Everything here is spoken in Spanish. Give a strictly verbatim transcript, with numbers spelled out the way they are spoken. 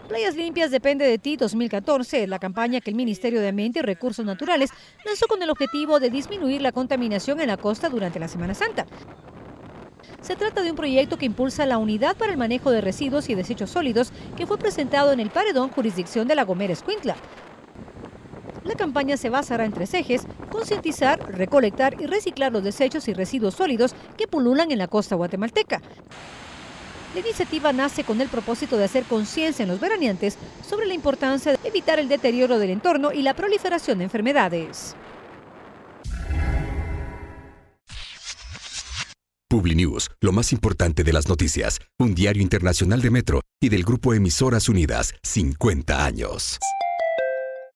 Playas Limpias Depende de Ti dos mil catorce es la campaña que el Ministerio de Ambiente y Recursos Naturales lanzó con el objetivo de disminuir la contaminación en la costa durante la Semana Santa. Se trata de un proyecto que impulsa la Unidad para el Manejo de Residuos y Desechos Sólidos que fue presentado en el Paredón, jurisdicción de La Gomera, Escuintla. La campaña se basará en tres ejes: concientizar, recolectar y reciclar los desechos y residuos sólidos que pululan en la costa guatemalteca. La iniciativa nace con el propósito de hacer conciencia en los veraneantes sobre la importancia de evitar el deterioro del entorno y la proliferación de enfermedades. Publinews, lo más importante de las noticias, un diario internacional de Metro y del Grupo Emisoras Unidas, cincuenta años.